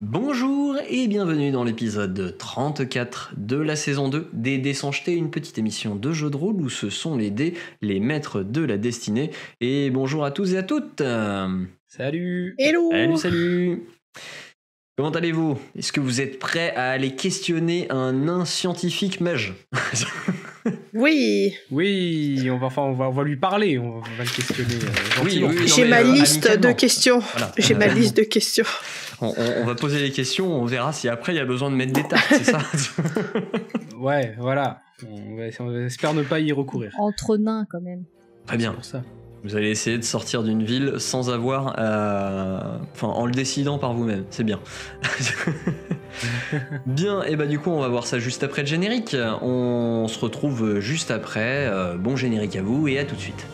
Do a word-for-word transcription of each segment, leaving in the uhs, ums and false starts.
Bonjour et bienvenue dans l'épisode trente-quatre de la saison deux des Dés sans jeter, une petite émission de jeu de rôle où ce sont les dés, les maîtres de la destinée. Et bonjour à tous et à toutes. Salut. Hello. Salut, salut. Comment allez-vous? Est-ce que vous êtes prêts à aller questionner un nain scientifique mage? Oui. Oui, on va, enfin, on va, on va lui parler, on va, on va le questionner. Euh, Oui, oui, oui, J'ai non, ma mais, euh, liste de amicalement. questions. Voilà. J'ai ma Euh, liste de questions. On, on- on va poser les questions, on verra si après il y a besoin de mettre des tartes, c'est ça? Ouais, voilà. On, va, on espère ne pas y recourir. Entre nains quand même. Très bien. C'est pour ça. Vous allez essayer de sortir d'une ville sans avoir à... Enfin, en le décidant par vous-même, c'est bien. Bien, et bah du coup on va voir ça juste après le générique. On se retrouve juste après. Euh, bon générique à vous et à tout de suite.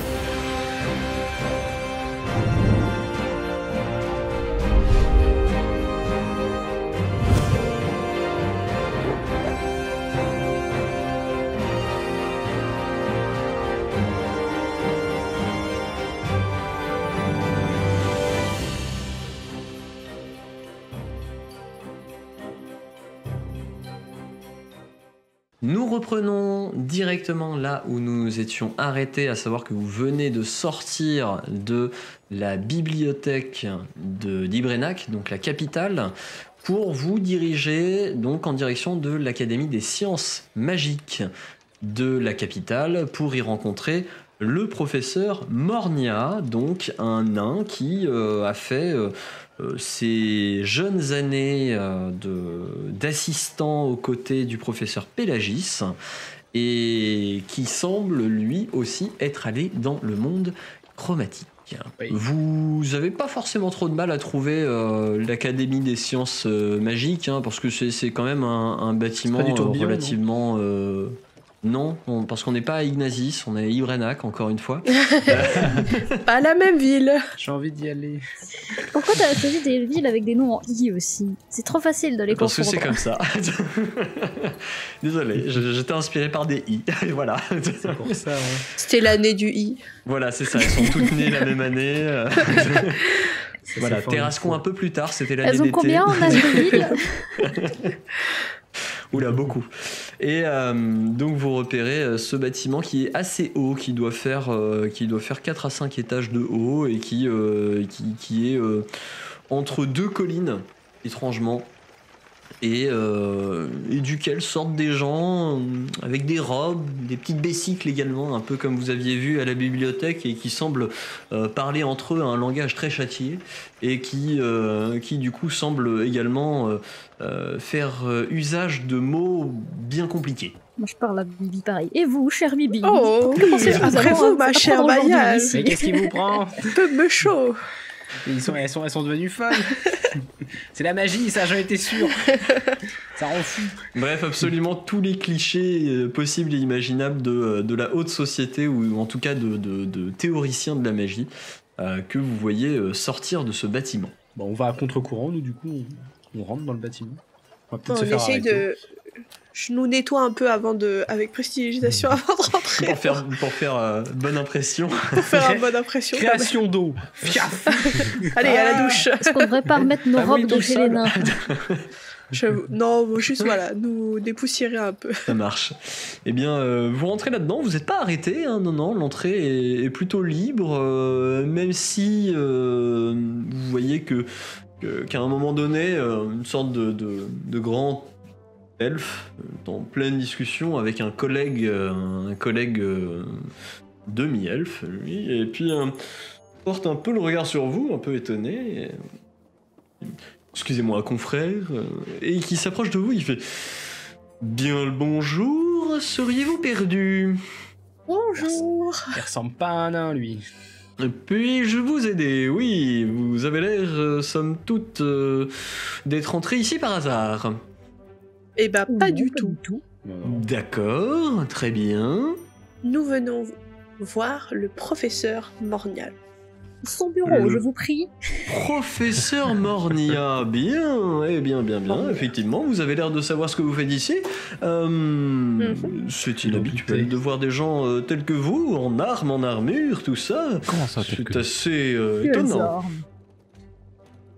Nous reprenons directement là où nous nous étions arrêtés, à savoir que vous venez de sortir de la bibliothèque de d'Ibrenac, donc la capitale, pour vous diriger donc en direction de l'Académie des sciences magiques de la capitale pour y rencontrer le professeur Mornia, donc un nain qui euh, a fait euh, euh, ses jeunes années euh, de- d'assistant aux côtés du professeur Pélagis et qui semble lui aussi être allé dans le monde chromatique. Oui. Vous avez pas forcément trop de mal à trouver euh, l'Académie des sciences euh, magiques, hein, parce que c'est c'est quand même un, un bâtiment C'est pas du euh, tourbillon, non relativement... euh, non, on- parce qu'on n'est pas à Ignazis, on est à Ibrenac, encore une fois. Pas la même ville. J'ai envie d'y aller. Pourquoi t'as choisi des villes avec des noms en I aussi? C'est trop facile de les Parce que confondre. c'est comme ça. Désolé, je- j'étais inspiré par des I. Et voilà. C'est pour ça, ouais. C'était l'année du I. Voilà, c'est ça. Elles sont toutes nées la même année. euh. Ça, Voilà, c'est fort, Terrascon il un faut. peu plus tard, c'était l'année Elles ont d'été. combien en âge de ville? Oula, beaucoup. Et euh, donc vous repérez euh, ce bâtiment qui est assez haut, qui doit faire, euh, qui doit faire quatre à cinq étages de haut et qui, euh, qui, qui est euh, entre deux collines, étrangement, et, euh, et duquel sortent des gens euh, avec des robes, des petites bécicles également, un peu comme vous aviez vu à la bibliothèque, et qui semblent euh, parler entre eux un langage très châtié, et qui, euh, qui du coup semblent également euh, euh, faire euh, usage de mots bien compliqués. Moi je parle à Bibi pareil. Et vous, cher Bibi? Oh, Que pensez-vous après avoir vous, ma à chère apprendre aujourd'hui Mayal. ici Mais qu'est-ce qui vous prend? Un peu me chaud. Ils sont, elles, sont, elles sont devenues folles. C'est la magie, ça, j'en étais sûr. Ça rend fou. Bref, absolument tous les clichés euh, possibles et imaginables de, euh, de la haute société, ou en tout cas de, de- de théoriciens de la magie, euh, que vous voyez euh, sortir de ce bâtiment. Bon, on va à contre-courant, nous, du coup, on, on rentre dans le bâtiment. On va peut-être On se faire essaye arrêter. de. Je nous nettoie un peu avant de, avec prestidigitation avant de rentrer Pour faire, pour faire euh, bonne impression. pour faire une bonne impression. quand même. Création d'eau. Fiaf. Allez, à la douche. Est-ce qu'on devrait pas remettre nos Ah oui, robes de tout chez seul. les nains? J'avoue. Non, juste voilà, nous dépoussiérer un peu. Ça marche. Eh bien, euh, vous rentrez là-dedans, vous n'êtes pas arrêté, hein, non, non, l'entrée est, est plutôt libre, euh, même si euh, vous voyez que, que- qu'à un moment donné, euh, une sorte de, de, de grand elfe, euh, en pleine discussion avec un collègue, euh, un collègue euh, demi-elfe, lui, et puis euh, porte un peu le regard sur vous, un peu étonné. et- Excusez-moi, confrère, euh, et qui s'approche de vous, il fait bien le bonjour, seriez-vous perdu? Bonjour. Il ressemble pas à un nain, lui. Puis-je vous aider? Oui, vous avez l'air, euh, somme toute, euh, d'être entré ici par hasard. Eh ben, pas Non, du tout. Non, non. D'accord, très bien. Nous venons voir le professeur Mornial. Son bureau, Le- je vous prie. Professeur Mornia, bien, eh bien, bien, bien, effectivement, vous avez l'air de savoir ce que vous faites ici. Euh, Mhm. C'est J'en inhabituel doutais. de voir des gens euh, tels que vous, en armes, en armure, tout ça. Comment ça, tel C'est que- assez euh, Quelles étonnant. armes.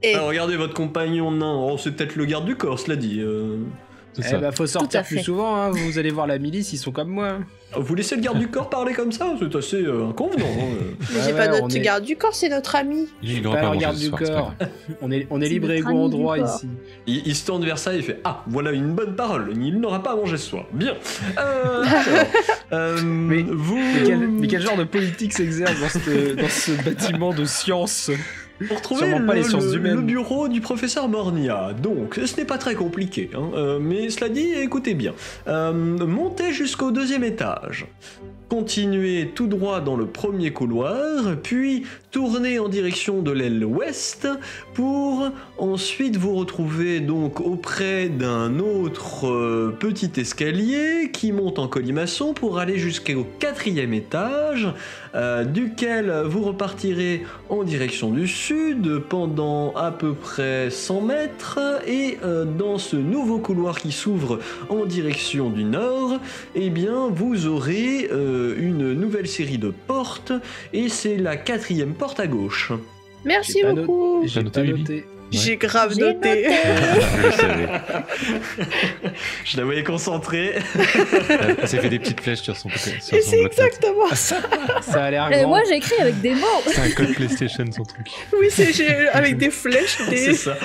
Et Ah, regardez votre compagnon nain, oh, c'est peut-être le garde du corps, cela dit. euh. C'est Eh ça. bah, faut à sortir plus fait. souvent, hein. Vous allez voir la milice, ils sont comme moi. Vous laissez le garde du corps parler comme ça, c'est assez euh, inconvenant. hein. mais Ouais, c'est pas ouais, on notre est- garde du corps, c'est notre ami. Il Pas n'aura pas le mangé garde ce du soir, c'est pas corps. grave. On est, on est C'est libre et notre égaux en ami du droit corps. ici. Il, il se tourne vers ça et il fait Ah, voilà une bonne parole, il n'aura pas à manger ce soir. Bien. Euh, alors, euh, Mais- vous. Mais quel, mais quel genre de politique s'exerce dans ce, dans ce bâtiment de science? Pour trouver Sûrement pas le, les sciences le- humaines. le bureau du professeur Mornia. Donc, ce n'est pas très compliqué, hein, euh, mais cela dit, écoutez bien. Euh, montez jusqu'au deuxième étage. Continuez tout droit dans le premier couloir, puis tournez en direction de l'aile ouest pour ensuite vous retrouver donc auprès d'un autre euh, petit escalier qui monte en colimaçon pour aller jusqu'au quatrième étage, euh, duquel vous repartirez en direction du sud pendant à peu près cent mètres et euh, dans ce nouveau couloir qui s'ouvre en direction du nord, eh bien vous aurez euh, une nouvelle série de portes et c'est la quatrième porte à gauche. Merci J'ai pas no- beaucoup. J'ai noté, pas Bibi noté. J'ai grave J'ai noté. noté. Je le savais. Je la voyais concentrée. Elle s'est fait des petites flèches sur son côté. Sur Et son c'est bloc-notes. exactement ça. Ça a l'air Et grand. moi, j'ai écrit avec des mots. C'est un code PlayStation son truc. Oui, c'est j'ai- avec des flèches, C'est des... ça.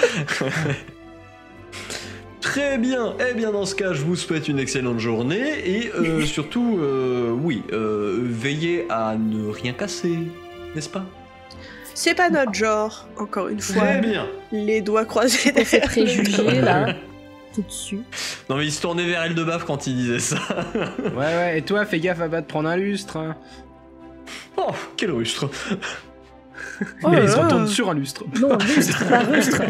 Très bien. Eh bien, dans ce cas, je vous souhaite une excellente journée et euh, surtout, euh, oui, euh, veillez à ne rien casser, n'est-ce pas? C'est pas notre genre, encore une fois. Très bien. Les doigts croisés On fait derrière. préjugés, là. Tout dessus. Non, mais il se tournait vers Eldebaf quand il disait ça. Ouais, ouais, et toi, fais gaffe à pas te prendre un lustre. Hein. Oh, quel rustre. Oh Et là il se là. retourne sur un lustre. Non, lustre, pas rustre.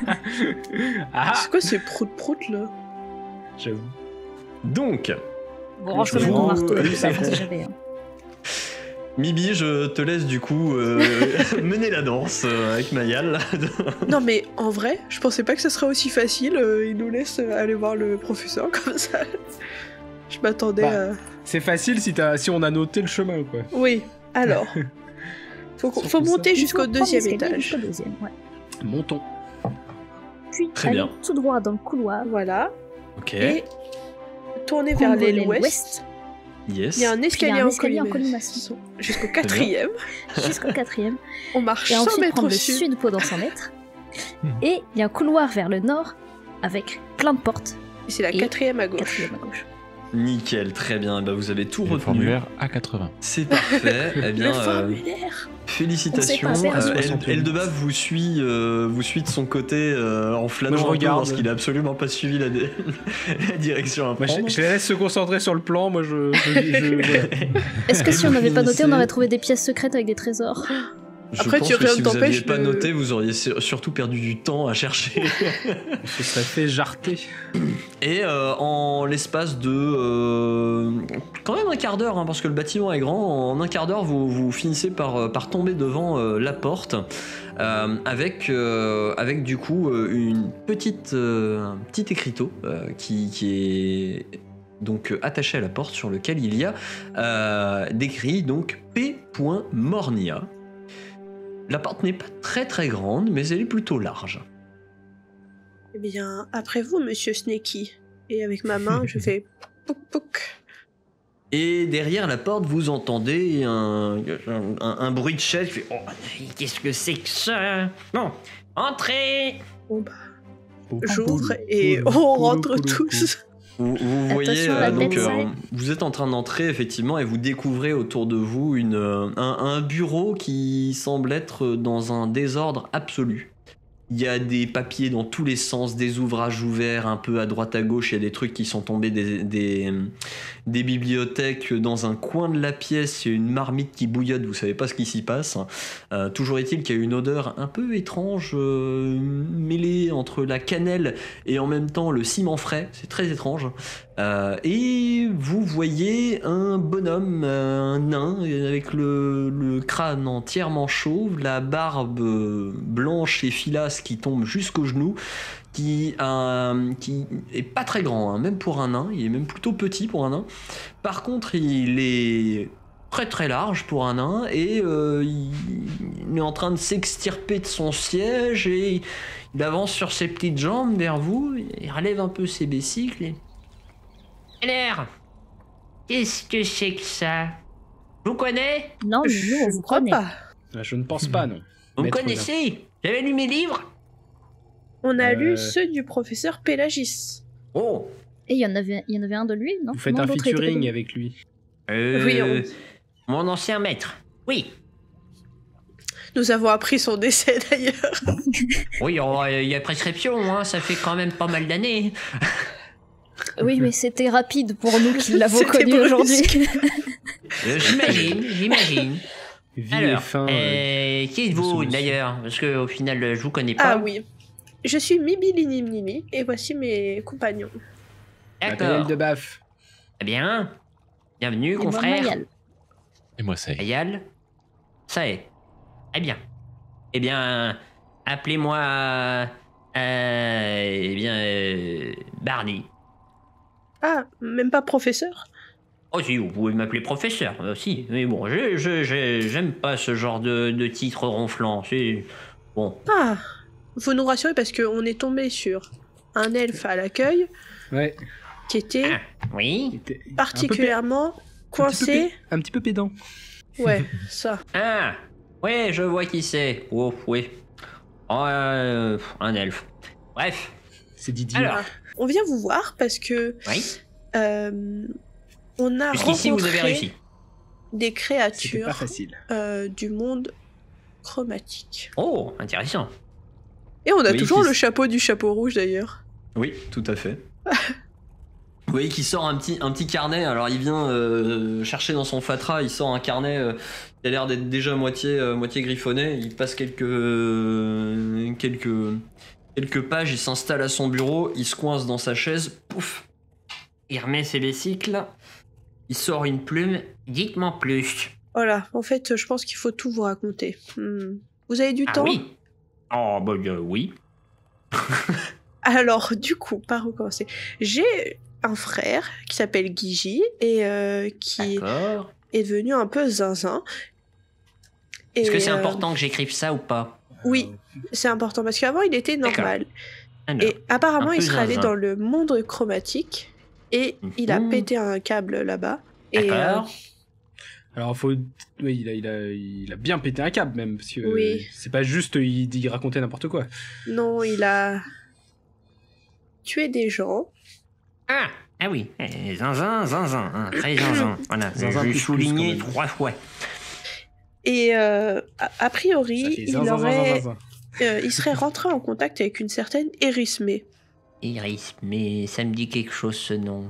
Ah, C'est quoi ces prout-prout là? j'avoue. Donc, Bon, range Vous- quand même ton marteau, Oui, ça, c'est on sait jamais. hein. Mibi, je te laisse du coup euh, mener la danse euh, avec Mayal. Non mais en vrai, je pensais pas que ce serait aussi facile. euh, il nous laisse euh, aller voir le professeur comme ça. Je m'attendais Bah. à... C'est facile si, t'as- si on a noté le chemin, quoi. Oui, alors. Faut, qu'on- Surtout faut monter Il jusqu'au faut prendre deuxième l'escalier étage. jusqu'au deuxième, ouais. Montons. Puis, Très allez bien. tout droit dans le couloir. Voilà. Ok. Et tourner vers Prendre l'aile l'aile ouest. Yes. Il y a un escalier, il y a un en, escalier en colimaçon. colimaçon. Jusqu'au quatrième. Jusqu'au quatrième. On marche Et cent ensuite mètres prendre au le sud. sud pendant cent mètres. Hmm. Et il y a un couloir vers le nord avec plein de portes. Et c'est la Et quatrième à gauche. Quatrième à gauche. Nickel, très bien. Eh ben, vous avez tout Le retenu. formulaire A quatre-vingts. C'est parfait. Eh bien, Le euh, formulaire. félicitations. On sait pas faire. Euh, soixante et El- onze. Eldebaf vous suit, euh, vous suit de son côté euh, en flânant Moi, je un peu regarde. parce qu'il a absolument pas suivi la, dé- la direction à Moi, prendre. je, je les laisse se concentrer sur le plan, moi je. je, je- voilà. Est-ce que si on n'avait pas noté, on finissez- aurait trouvé des pièces secrètes avec des trésors? Je Après, pense tu- que rien si ne vous aviez t'empêche pas de- noté, vous auriez sur- surtout perdu du temps à chercher. Je serais fait jarter. Et euh, en l'espace de euh, quand même un quart d'heure, hein, parce que le bâtiment est grand, en un quart d'heure, vous, vous finissez par, euh, par tomber devant euh, la porte, euh, avec, euh, avec du coup euh, une petite, euh, un petit écriteau euh, qui, qui est donc euh, attaché à la porte, sur lequel il y a euh, décrit donc P. Mornia. La porte n'est pas très très grande, mais elle est plutôt large. Eh bien, après vous, monsieur Snakey. Et avec ma main, je fais pouc pouc. Et derrière la porte, vous entendez un, un, un bruit de chaise qui fait Oh, qu'est-ce que c'est que ça? Non, entrez! Bon bah, j'ouvre et on rentre tous. Vous, vous voyez, Attention, la euh, donc, bête euh, sale. vous êtes en train d'entrer effectivement et vous découvrez autour de vous une, euh, un, un bureau qui semble être dans un désordre absolu. Il y a des papiers dans tous les sens, des ouvrages ouverts un peu à droite à gauche, il y a des trucs qui sont tombés des, des, des bibliothèques. Dans un coin de la pièce, il y a une marmite qui bouillotte, vous savez pas ce qui s'y passe. Euh, toujours est-il qu'il y a une odeur un peu étrange, euh, mêlée entre la cannelle et en même temps le ciment frais, c'est très étrange. Euh, et vous voyez un bonhomme, euh, un nain, avec le, le crâne entièrement chauve, la barbe euh, blanche et filasse qui tombe jusqu'aux genoux, qui, euh, qui est pas très grand, hein, même pour un nain, il est même plutôt petit pour un nain. Par contre, il est très très large pour un nain, et euh, il, il est en train de s'extirper de son siège, et il avance sur ses petites jambes vers vous, il relève un peu ses besicles. Et... Alors, qu'est-ce que c'est que ça? Je vous connais? Non, mais Je nous, on ne vous crois connaît. pas. Ah, je ne pense pas, non. Vous me Maître connaissez? J'avais lu mes livres? On a Euh. lu ceux du professeur Pélagis. Oh! Et il y en avait, il y en avait un de lui, non? Vous faites Non, un l'autre était featuring pas- avec lui. Euh, Oui, on- Mon ancien maître. Oui. Nous avons appris son décès d'ailleurs. Oui, oh, il y a prescription, hein, ça fait quand même pas mal d'années. Oui, mais c'était rapide pour nous qui l'avons C'était connu brusque. aujourd'hui. Euh, j'imagine, j'imagine. Vie et Alors, fin. euh, euh, qui de ce êtes-vous monsieur. d'ailleurs? Parce qu'au final, je vous connais pas. Ah oui. Je suis Mibilinimnimi et voici mes compagnons. Matériel D'accord. de baf. Très bien. Bienvenue, Et moi, confrère. Mayal. Et moi, ça y est. Ayal. Ça est. Très bien. Eh bien, appelez-moi. Euh, eh bien, euh, Barney. Ah, même pas professeur? Oh si, vous pouvez m'appeler professeur aussi. Mais bon, je, je, je- j'aime pas ce genre de, de titre ronflant. C'est bon. Ah, vous nous rassurez parce qu'on est tombé sur un elfe à l'accueil Ouais. qui était Ah, oui. Il était un peu particulièrement pé- un petit peu coincé. pé- Un petit peu pédant. Ouais, ça. Ah, ouais, je vois qui c'est. Oh, oui. Oh, euh, un elfe. Bref. C'est Didier. Alors, On vient vous voir parce que oui. euh, on a Jusqu'ici, vous avez rencontré réussi. des C'était pas créatures facile. euh, du monde chromatique. Oh, intéressant. Et on a Oui, toujours qui- le chapeau du chapeau rouge d'ailleurs. Oui, tout à fait. Vous voyez qu'il sort un petit, un petit carnet, alors il vient euh, chercher dans son fatras, il sort un carnet euh, qui a l'air d'être déjà moitié, euh, moitié griffonné, il passe quelques, euh, quelques, quelques pages, il s'installe à son bureau, il se coince dans sa chaise, pouf, il remet ses vécicles, il sort une plume, dites-moi plus. Voilà, en fait, je pense qu'il faut tout vous raconter. Hmm. Vous avez du Ah temps? oui. Oh, bah euh, oui. Alors, du coup, par où commencer? J'ai un frère qui s'appelle Guigi et euh, qui D'accord. est devenu un peu zinzin. Est-ce que Et, c'est euh, important que j'écrive ça ou pas? Oui, c'est important parce qu'avant il était normal. Alors, Et apparemment un il peu serait allé zinzin. dans le monde chromatique et il a Mhm. pété un câble là-bas. Et euh, D'accord. Alors, faut. Oui, il a, il, a, il a bien pété un câble, même. Parce que Oui. euh, c'est pas juste, il, il racontait n'importe quoi. non, il a tué des gens. Ah, ah oui, eh, zinzin, zinzin, hein, très zinzin. Voilà, Zinzin je plus l'ai plus, souligné quand même. trois fois. Et euh, a, a Ça priori, fait il, zinzin, aurait, zinzin, zinzin. euh, il serait rentré en contact avec une certaine Erismé. Iris, mais ça me dit quelque chose ce nom.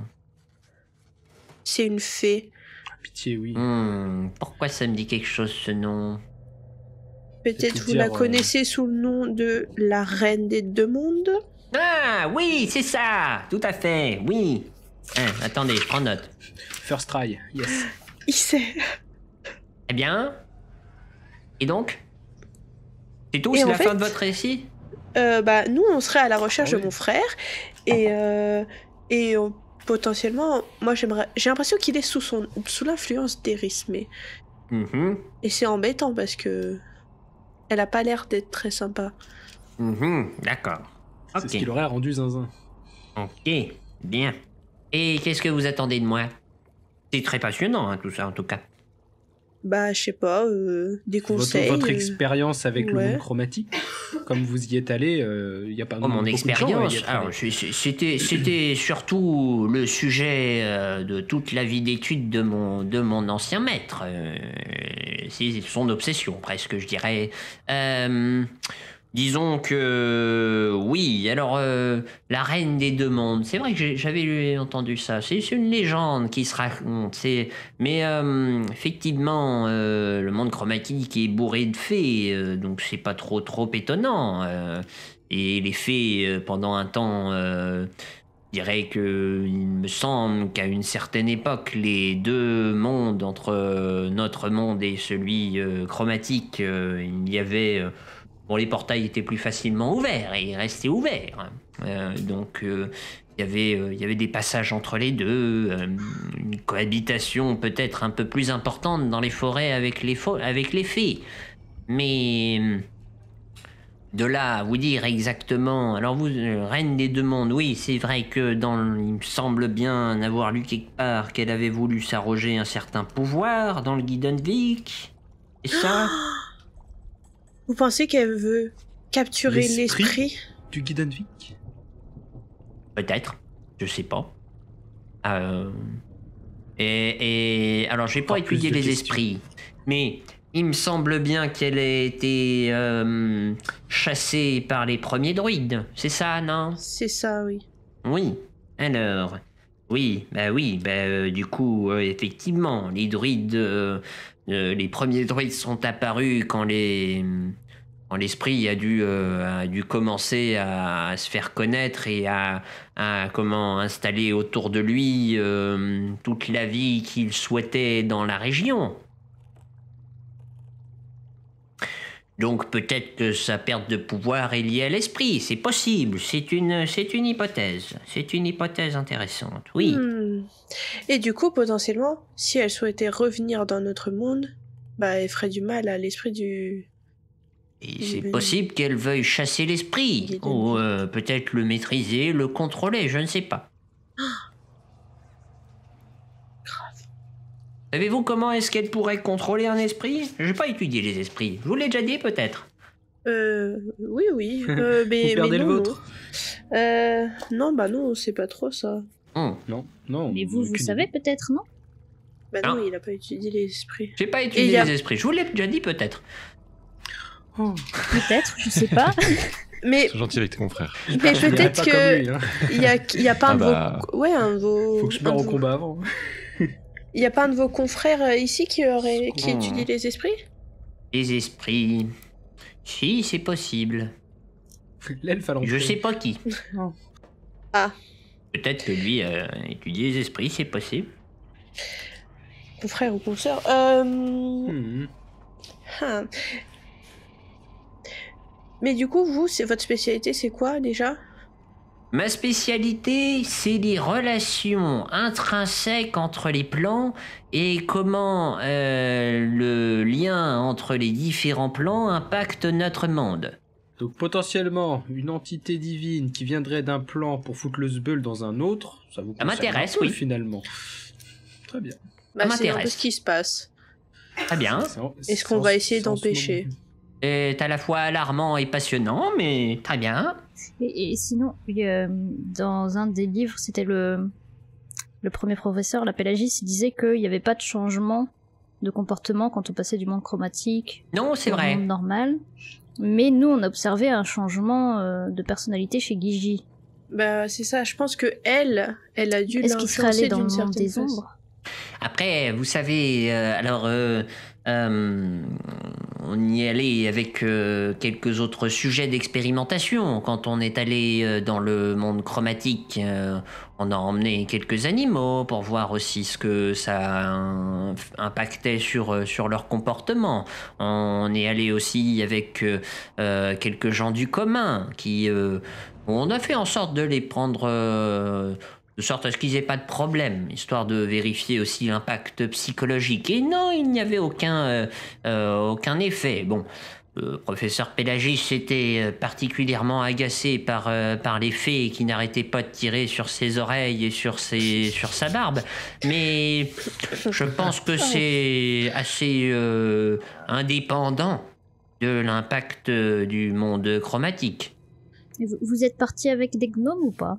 C'est une fée. Pitié, oui. Hmm, pourquoi ça me dit quelque chose ce nom? Peut-être tout vous dire, la euh, connaissez sous le nom de la Reine des Deux Mondes. Ah oui, c'est ça, tout à fait, oui. Hein, attendez, je prends note. First try, yes. Il sait. Eh bien. Et donc? C'est tout, Et c'est en la fait- fin de votre récit? Euh, bah, nous, on serait à la recherche Ah de oui. mon frère. Et, euh, et on- potentiellement, moi, j'aimerais. J'ai l'impression qu'il est sous, son, sous l'influence d'Erismé. Mhm, Et c'est embêtant parce que. Elle a pas l'air d'être très sympa. mhm, d'accord. C'est ce Ok, qui l'aurait rendu zinzin. ok, bien. Et qu'est-ce que vous attendez de moi? C'est très passionnant, hein, tout ça, en tout cas. Bah, je sais pas, euh, des Votre, conseils. votre euh, expérience avec le ouais. monde chromatique, comme vous y êtes allé, il n'y a pas Oh, mon beaucoup de gens à y expérience, être alors allés. c'est- c'est- c'était c'était surtout le sujet euh, de toute la vie d'étude de mon de mon ancien maître. Euh, c'est son obsession presque, je dirais. Euh, disons que oui. Alors euh, la reine des deux mondes, c'est vrai que j'ai- j'avais entendu ça. C'est c'est une légende qui se raconte. C'est mais euh, effectivement euh, le monde chromatique est bourré de fées, euh, donc c'est pas trop trop étonnant. euh, et les fées, euh, pendant un temps, euh, je dirais que il me semble qu'à une certaine époque, les deux mondes, entre euh, notre monde et celui euh, chromatique, euh, il y avait... euh, bon, les portails étaient plus facilement ouverts et ils restaient ouverts. Euh, donc, euh, Il y avait, euh, il y avait des passages entre les deux, euh, une cohabitation peut-être un peu plus importante dans les forêts avec les, fo- avec les fées. Mais euh, de là à vous dire exactement... Alors vous, euh, Reine des Deux Mondes, oui, c'est vrai que dans, le- il me semble bien avoir lu quelque part qu'elle avait voulu s'arroger un certain pouvoir dans le Guidenvik. C'est ça? Vous pensez qu'elle veut capturer L'esprit l'esprit? Du Guidenvik? Peut-être, je sais pas. Euh, Et, et alors, j'ai pas Encore plus étudié de les questions. esprits, mais il me semble bien qu'elle ait été euh, chassée par les premiers druides. C'est ça, non? C'est ça, oui. Oui. Alors, oui, bah oui, bah euh, du coup, euh, effectivement, les druides, euh, euh, les premiers druides sont apparus quand les quand l'esprit a dû euh, a dû commencer à, à se faire connaître et à, à comment installer autour de lui euh, toute la vie qu'il souhaitait dans la région. Donc peut-être que sa perte de pouvoir est liée à l'esprit, c'est possible, c'est une, c'est une hypothèse, c'est une hypothèse intéressante, oui. Hmm. Et du coup, potentiellement, si elle souhaitait revenir dans notre monde, bah, elle ferait du mal à l'esprit du... Et c'est Oui. possible qu'elle veuille chasser l'esprit, Guider ou lui. euh, peut-être le maîtriser, le contrôler, je ne sais pas. Savez-vous comment est-ce qu'elle pourrait contrôler un esprit? Je n'ai pas étudié les esprits, je vous l'ai déjà dit peut-être. Euh, oui, oui. Euh, mais, Vous perdez mais le non, vôtre. non. Euh, non, bah non, c'est pas trop ça. Hum. Non, non. Mais vous, vous aucune savez idée. peut-être, non? Bah non, Ah. il a pas étudié les esprits. J'ai pas Et étudié y a- les esprits, je vous l'ai déjà dit peut-être. Oh, Peut-être, je sais pas. Mais, Sois gentil avec tes confrères. mais je dirais peut-être pas comme que lui, hein. il y a, il y a pas Ah un de bah. vos... Ouais, un de vos... Faut que je un meure de au vos- combat avant. Il y a pas un de vos confrères euh, ici qui aurait qui Oh. étudie les esprits? Les esprits... Si, c'est possible. L'elfe à l'entrée. Je sais pas qui. Non. Ah. Peut-être que lui a étudié les esprits, c'est possible. Confrère ou consoeur? Euh... Hmm. ah. Mais du coup, vous, c'est votre spécialité, c'est quoi déjà? Ma spécialité, c'est les relations intrinsèques entre les plans et comment euh, le lien entre les différents plans impacte notre monde. Donc potentiellement, une entité divine qui viendrait d'un plan pour foutre le zbeul dans un autre, ça vous Ça concerne m'intéresse, un peu, oui. finalement. Très bien. Bah, c'est un peu m'intéresse. ce qui se passe. Très bien. C'est en- Est-ce c'est qu'on en- va essayer c'est en ce d'empêcher? moment. C'est à la fois alarmant et passionnant, mais très bien. Et, et sinon, il y a, dans un des livres, c'était le, le premier professeur, la Pélagis, il disait qu'il n'y avait pas de changement de comportement quand on passait du monde chromatique Non, c'est au vrai. monde normal. Mais nous, on a observé un changement euh, de personnalité chez Gigi. Bah, c'est ça, je pense que elle, elle a dû Est-ce qu'il serait allé l'influencer dans d'une le monde certaine des façon. ombres? Après, vous savez, euh, alors, euh, euh, on y est allé avec euh, quelques autres sujets d'expérimentation. Quand on est allé euh, dans le monde chromatique, euh, on a emmené quelques animaux pour voir aussi ce que ça euh, impactait sur, euh, sur leur comportement. On est allé aussi avec euh, euh, quelques gens du commun qui... euh, on a fait en sorte de les prendre... euh, de sorte à ce qu'ils n'aient pas de problème, histoire de vérifier aussi l'impact psychologique. Et non, il n'y avait aucun, euh, euh, aucun effet. Bon, le professeur Pélagis était euh, particulièrement agacé par, euh, par les fées qui n'arrêtaient pas de tirer sur ses oreilles et sur, ses, sur sa barbe. Mais je pense que c'est assez euh, indépendant de l'impact euh, du monde chromatique. Et vous, vous êtes parti avec des gnomes ou pas?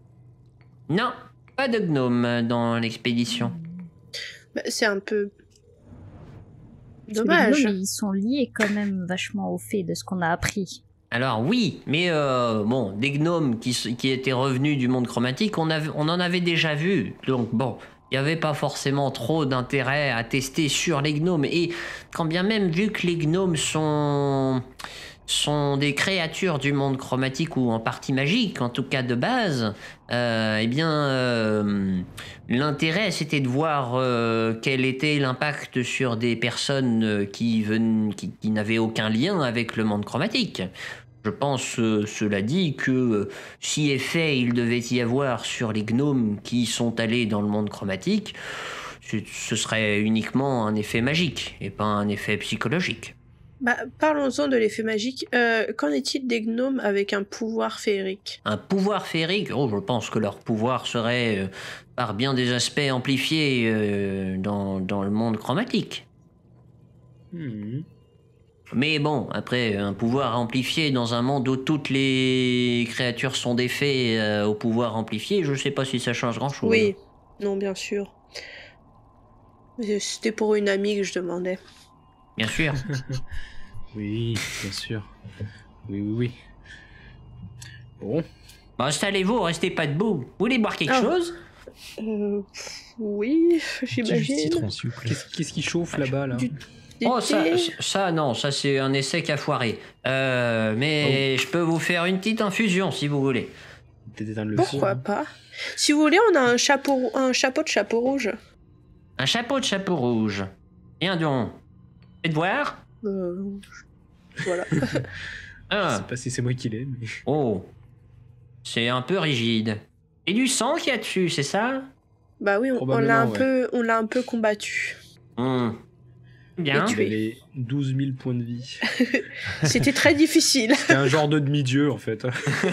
Non, pas de gnome dans l'expédition. Bah, c'est un peu Parce que dommage. les gnomes, ils sont liés quand même vachement au fait de ce qu'on a appris. Alors oui, mais euh, bon, des gnomes qui, s- qui étaient revenus du monde chromatique, on, avait, on en avait déjà vu. Donc bon, il n'y avait pas forcément trop d'intérêt à tester sur les gnomes. Et quand bien même, vu que les gnomes sont, sont des créatures du monde chromatique ou en partie magique, en tout cas de base, euh, eh bien, euh, l'intérêt c'était de voir euh, quel était l'impact sur des personnes euh, qui, ven- qui, qui n'avaient aucun lien avec le monde chromatique. Je pense, euh, cela dit, que euh, si effet il devait y avoir sur les gnomes qui sont allés dans le monde chromatique, ce ce serait uniquement un effet magique et pas un effet psychologique. Bah, parlons-en de l'effet magique. Euh, qu'en est-il des gnomes avec un pouvoir féerique? Un pouvoir féerique, oh, je pense que leur pouvoir serait, euh, par bien des aspects, amplifié euh, dans, dans le monde chromatique. Hmm. Mais bon, après, un pouvoir amplifié dans un monde où toutes les créatures sont des fées euh, au pouvoir amplifié, je sais pas si ça change grand-chose. Oui, non, bien sûr. Mais c'était pour une amie que je demandais. Bien sûr. Oui, bien sûr. Oui, oui, oui. Bon. Bon, installez-vous, restez pas debout. Vous voulez boire quelque Ah. chose? Euh, oui, Petit jus de j'imagine. citron, s'il vous plaît. Qu'est-ce qu'est-ce qui chauffe là-bas, là Du- Des Oh, ça, thés. ça, non, ça c'est un essai qui a foiré. Euh, mais je peux vous faire une petite infusion si vous voulez. Peut-être éteindre le Pourquoi feu. pas? Si vous voulez, on a un chapeau, un chapeau de chapeau rouge. Un chapeau de chapeau rouge. Viens donc. Faites voir. Euh, voilà. Je Ah, sais pas si c'est moi qui l'ai, mais... oh. C'est un peu rigide. Et du sang qu'il y a dessus, c'est ça? Bah oui, on- on l'a Probablement, un ouais. peu, on l'a un peu combattu. Hmm. Bien. Et Il avait douze mille points de vie. C'était très difficile. C'était un genre de demi-dieu, en fait.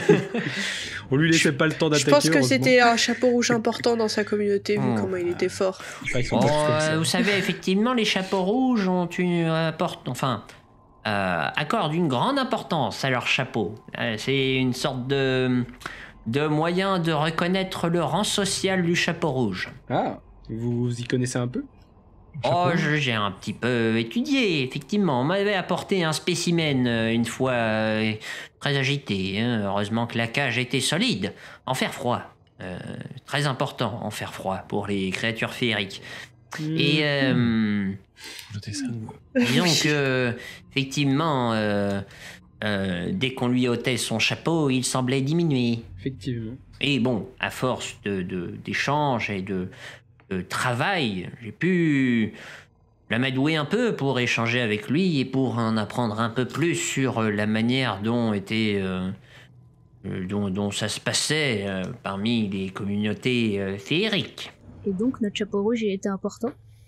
On lui laissait pas le temps Je d'attaquer. pense que heureusement. c'était un chapeau rouge important dans sa communauté, vu Oh. comment il était fort. Je sais pas, ils sont Oh, pas tous comme euh, ça. vous savez, effectivement, les chapeaux rouges ont une apporte, enfin, euh, accordent une grande importance à leur chapeau. Euh, c'est une sorte de de moyen de reconnaître le rang social du chapeau rouge. Ah, vous, vous y connaissez un peu? Oh, je- j'ai un petit peu étudié, effectivement. On m'avait apporté un spécimen euh, une fois euh, très agité. hein. Heureusement que la cage était solide, en fer froid. Euh, très important en fer froid pour les créatures féeriques. Et euh, Notez ça. disons que, effectivement, euh, euh, dès qu'on lui ôtait son chapeau, il semblait diminuer. Effectivement. Et bon, à force de, de- d'échanges et de, de travail, j'ai pu l'amadouer un peu pour échanger avec lui et pour en apprendre un peu plus sur euh, la manière dont était, euh, euh, dont, dont ça se passait euh, parmi les communautés euh, féeriques. Et donc, notre chapeau rouge, il était important.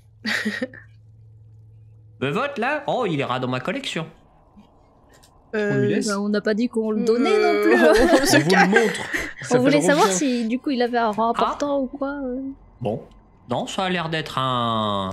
Le vote là, oh, il ira dans ma collection. On lui laisse Bah, on n'a pas dit qu'on le donnait Euh, non plus. on On se vous calme. le montre. Ça On voulait fait savoir bien. si, du coup, il avait un rang important ou quoi. euh. Bon, non, ça a l'air d'être un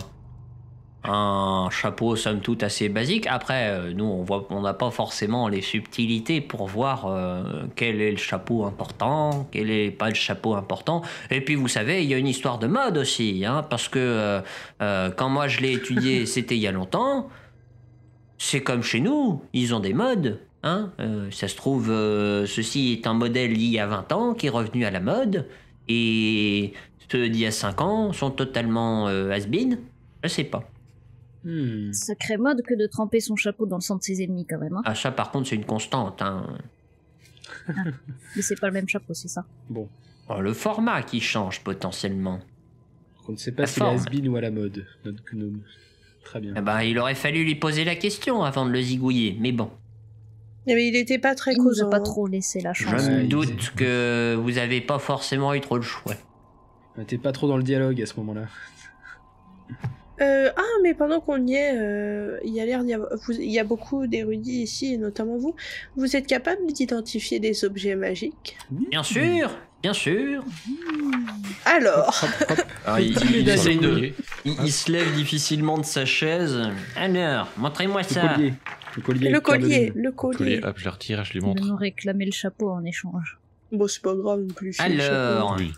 un chapeau somme toute assez basique. Après, euh, nous, on voit, on n'a pas forcément les subtilités pour voir euh, quel est le chapeau important, quel est pas le chapeau important. Et puis, vous savez, il y a une histoire de mode aussi, hein, parce que euh, euh, quand moi je l'ai étudié, c'était il y a longtemps. C'est comme chez nous, ils ont des modes. Hein. Euh, ça se trouve, euh, ceci est un modèle il y a vingt ans qui est revenu à la mode. Et ceux d'il y a cinq ans sont totalement euh, has-been. Je sais pas. Hmm. Sacré mode que de tremper son chapeau dans le sang de ses ennemis, quand même. Hein. Ah, ça, par contre, c'est une constante. Hein. Mais c'est pas le même chapeau, c'est ça. Bon. Oh, le format qui change potentiellement. On ne sait pas La s'il est forme. has-been ou à la mode, notre gnome. Très bien. Eh ben, il aurait fallu lui poser la question avant de le zigouiller. Mais bon, Mais il était pas très Il nous causant. a pas trop laissé la je chance. Ouais, me il doute disait- que vous avez pas forcément eu trop le choix. On était pas trop dans le dialogue à ce moment-là. Euh, ah, mais pendant qu'on y est, euh, il y a l'air d'y avoir... vous- il y a beaucoup d'érudits ici, et notamment vous. Vous êtes capable d'identifier des objets magiques? Bien sûr, bien sûr. Alors, Alors, il, Tous les il essaye de, collier. il, il se lève difficilement de sa chaise. Alors, montrez-moi Le ça. collier. Le collier. le cœur de collier, lune. le Collier, collier. hop, je le retire, je lui Il va montre. nous réclamer le chapeau en échange. Bon, c'est pas grave non plus. c'est le Alors, Oui.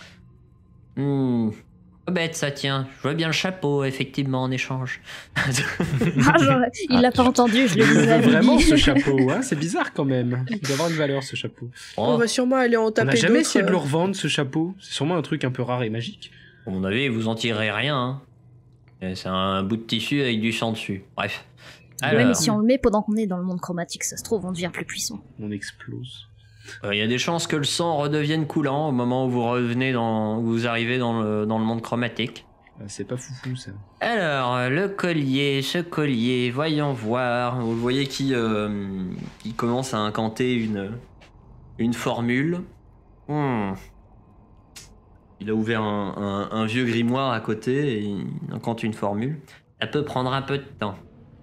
hmm, pas bête ça, tiens. Je vois bien le chapeau, effectivement, en échange. Ah, genre, il Ah, l'a pas je- entendu, je Il l'ai veut déjà vraiment dit. ce chapeau, hein. C'est bizarre quand même. Il doit avoir une valeur ce chapeau. On Oh, va sûrement aller en On taper n'a jamais d'autres, essayé de le euh. revendre ce chapeau. C'est sûrement un truc un peu rare et magique. À mon avis, vous en tirez rien. hein. Et C'est un bout de tissu avec du sang dessus. Bref. Ouais, Alors, mais si on le met pendant qu'on est dans le monde chromatique, ça se trouve, on devient plus puissant. On explose. euh, il y a des chances que le sang redevienne coulant au moment où vous revenez dans, où vous arrivez dans le, dans le monde chromatique. Euh, C'est pas foufou ça. Alors, le collier, ce collier, voyons voir. Vous le voyez qui, euh, qui commence à incanter une, une formule. Hmm. Il a ouvert un, un- un vieux grimoire à côté et il incante une formule. Ça peut prendre un peu de temps.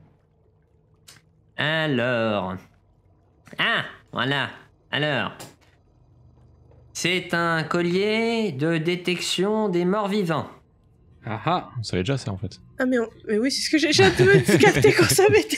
Alors. Ah, voilà. Alors. C'est un collier de détection des morts vivants. Ah ah. On savait déjà ça en fait. Ah, mais, on- mais oui, c'est ce que j'ai j'ai hâte de me capter quand ça m'était.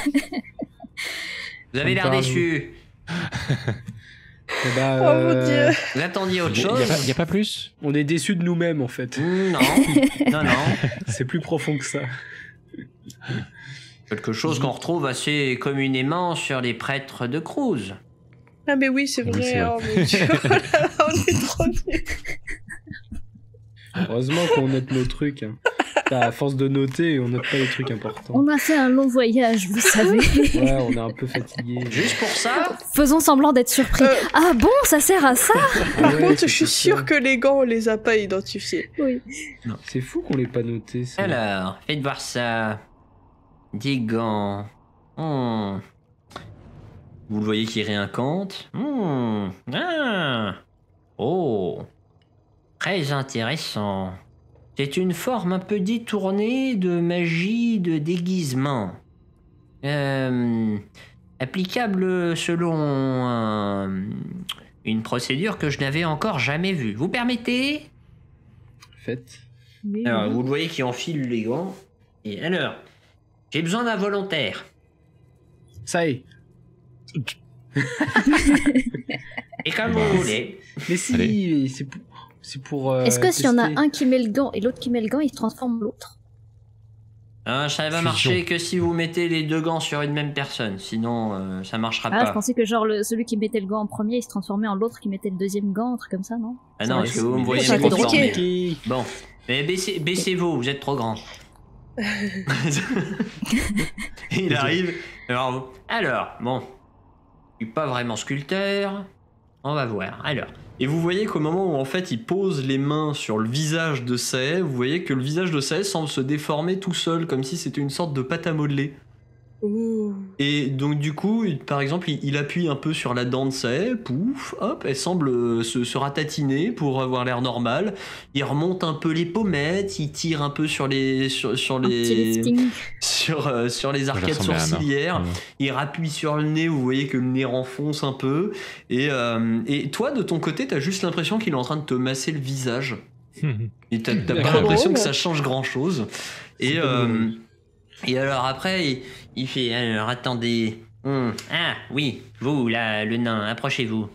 Vous Ça avez me l'air parle. déçu. Eh bah, Oh mon euh, dieu. Vous attendiez autre Il y, a chose pas- y a pas plus. On est déçus de nous-mêmes en fait. Non, non, non. C'est plus profond que ça. Quelque chose qu'on retrouve assez communément sur les prêtres de Cruz. Ah, mais oui, c'est Oui, vrai. c'est vrai. Oh mon dieu. Oh là là, on est trop nuls. Heureusement qu'on note nos trucs. Hein. À force de noter, on note pas les trucs importants. On a fait un long voyage, vous savez. Ouais, on est un peu fatigué. Juste pour ça, Faisons semblant d'être surpris. Euh. Ah bon, ça sert à ça? Par contre, je suis sûre que les gants, on les a pas identifiés. Oui. C'est fou qu'on l'ait pas noté. ça. alors, faites voir ça. Des gants. Hmm. Vous le voyez qui réincante. Hmm. Ah. Oh. Très intéressant. C'est une forme un peu détournée de magie de déguisement. Euh, applicable selon un- une procédure que je n'avais encore jamais vue. Vous permettez? Faites. Oui, Alors, oui. vous le voyez qui enfile les gants. Et alors, j'ai besoin d'un volontaire. Ça y est. Et comme vous voulez. Mais si, Allez. c'est pour. C'est pour. euh, Est-ce que s'il y en a tester. un qui met le gant et l'autre qui met le gant, il se transforme en l'autre? Hein, ça va Fusion. marcher que si vous mettez les deux gants sur une même personne. Sinon, euh, ça marchera Ah, je pas. pensais que genre le, celui qui mettait le gant en premier, il se transformait en l'autre qui mettait le deuxième gant, un truc comme ça, non? Ah non, Ouais, est-ce que vous me Mais voyez ça me va être transformer? compliqué. Bon. Mais baissez, baissez-vous, vous êtes trop grand. Il arrive. Alors, alors, bon. Je suis pas vraiment sculpteur. On va voir. Alors. Et vous voyez qu'au moment où en fait il pose les mains sur le visage de Sae, vous voyez que le visage de Sae semble se déformer tout seul, comme si c'était une sorte de pâte à modeler. Ouh. Et donc du coup, il- par exemple, il, il appuie un peu sur la dent de Sae, pouf, hop, elle semble euh, se, se ratatiner pour avoir l'air normal. Il remonte un peu les pommettes, il tire un peu sur les sur, sur Un petit les lifting. sur euh, sur les Ça arcades ressemble à Anna. sourcilières. Ouais. Il rappuie sur le nez, vous voyez que le nez renfonce un peu. Et euh, et toi, de ton côté, t'as juste l'impression qu'il est en train de te masser le visage. Et t'as t'as pas D'accord. l'impression que Drôle. ça change grand chose. Et, C'est pas euh, drôle. et alors après, il, il fait alors attendez. Hmm, ah oui, vous là, le nain, approchez-vous.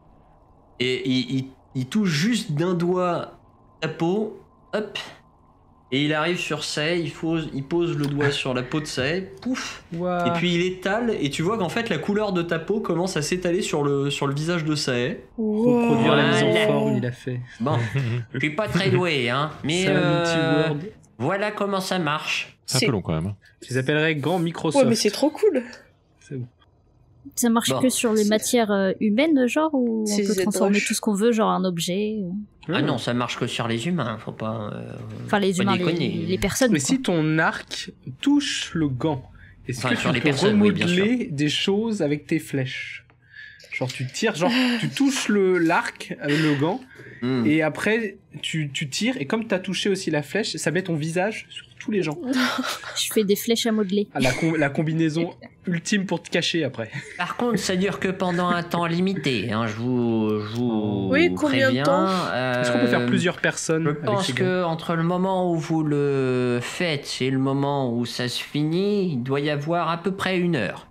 Et il, il- il touche juste d'un doigt ta peau, hop. Et il arrive sur Sae, il pose, il pose le doigt sur la peau de Sae, pouf. Ouah. Et puis il étale, et tu vois qu'en fait la couleur de ta peau commence à s'étaler sur le, sur le visage de Sae. Faut produire la mise en Voilà. forme, il a fait. Bon, je suis pas très doué, hein, mais C'est un euh, multi-word. voilà comment ça marche. C'est un C'est- peu long quand même. hein. Je les appellerais grand Microsoft. Ouais, mais c'est trop cool. C'est bon. Ça marche Bon. que sur les matières euh, humaines, genre, ou on C'est peut Z transformer Rush. tout ce qu'on veut, genre un objet? euh. Ah non, ça marche que sur les humains, faut pas. euh, Enfin, les faut humains, les, déconner. les personnes. Mais quoi. si ton arc touche le gant, est-ce Enfin, que sur tu les peux personnes, oui, bien remodeler des choses avec tes flèches? Genre tu tires, genre tu touches le l'arc avec le gant hmm. et après tu, tu tires et comme t'as touché aussi la flèche, ça met ton visage sur tous les gens. Je fais des flèches à modeler. Ah, la, com- la combinaison ultime pour te cacher après. Par contre, ça dure que pendant un temps limité. Hein, je vous, je vous Oui, combien de préviens. temps Est-ce qu'on peut faire Euh, plusieurs personnes Je avec pense ces gants que entre le moment où vous le faites et le moment où ça se finit, il doit y avoir à peu près une heure.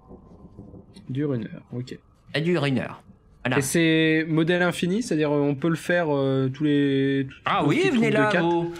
Dure une heure, ok. Ça dure une heure. Voilà. Et c'est modèle infini, c'est-à-dire euh, on peut le faire euh, tous les. tous- Ah tous les oui, petits venez trucs de là, quatre. vous.